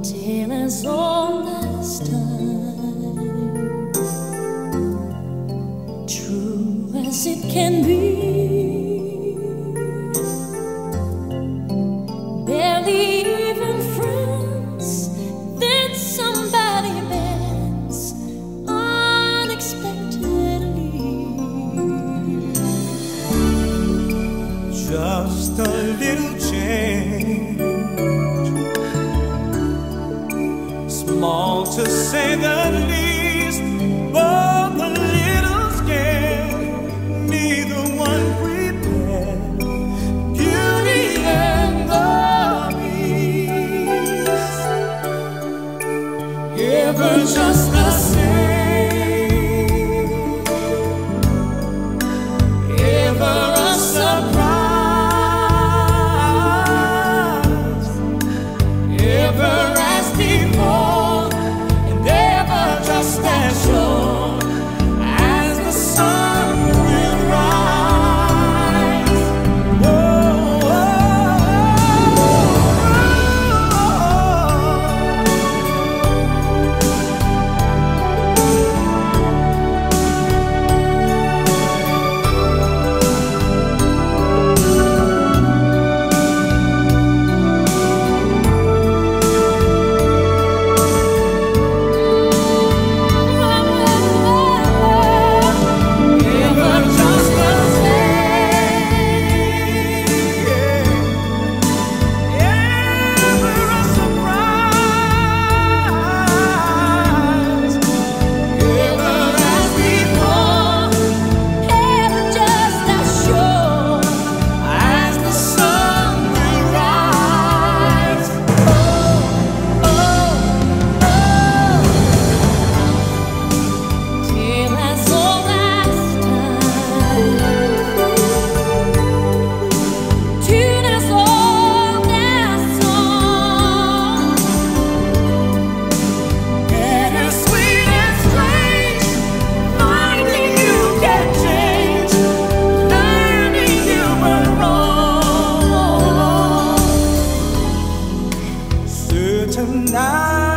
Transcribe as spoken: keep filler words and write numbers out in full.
tale as old as time, true as it can be. Barely even friends, then somebody bends unexpectedly. Just a little change, small to say the least, but a little scared, neither one prepared. Beauty and the Beast, ever just the same, ever a surprise, ever as before, and ever just as sure as the sun will rise. Whoa, tonight.